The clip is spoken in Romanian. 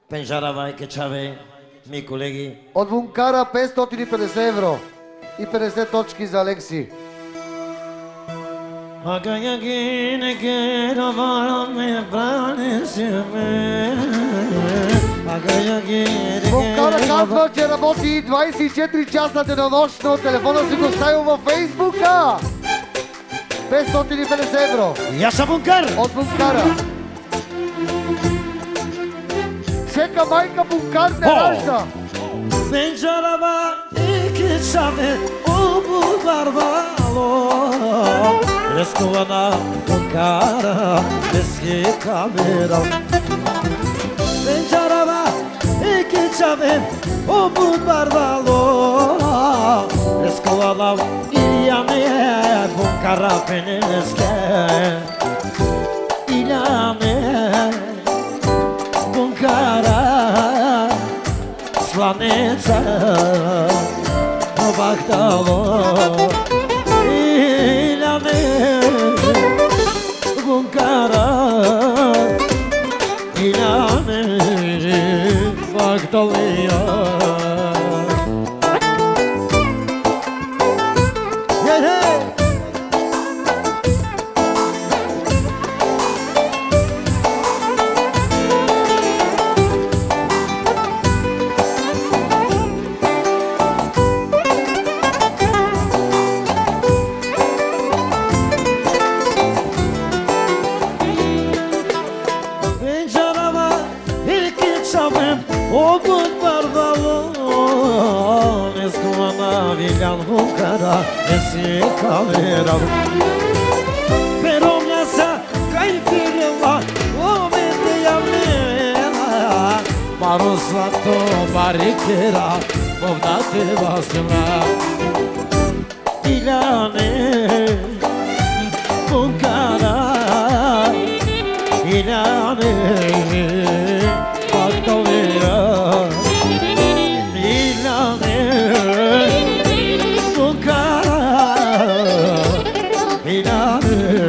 Penžarava i Kečave, mi колеги. От Бункара 550 евро и 50 точки за Алекси. Бункара казва, че работи 24 часа денонощно, телефона си го ставил във Фейсбука. 550 евро. Яша Бункар! От Бункара. Всека майка Бункар не ражда. Penžarava i Kečave, obu barvalo. Reskovana Bunkara, eski kamera. Penžarava i Kečave, obu barvalo. Reskovana iljane Bunkara peneske. Iljane Bunkara slanica obahtalo iljane Bunkara iljane obahtalo Bunkara esi kamera pero mjasa kaj firma o mete javnena Maro zlato barikera povdate vasna Iljane Bunkara Iljane Baktalera Iljane Bunkara iljane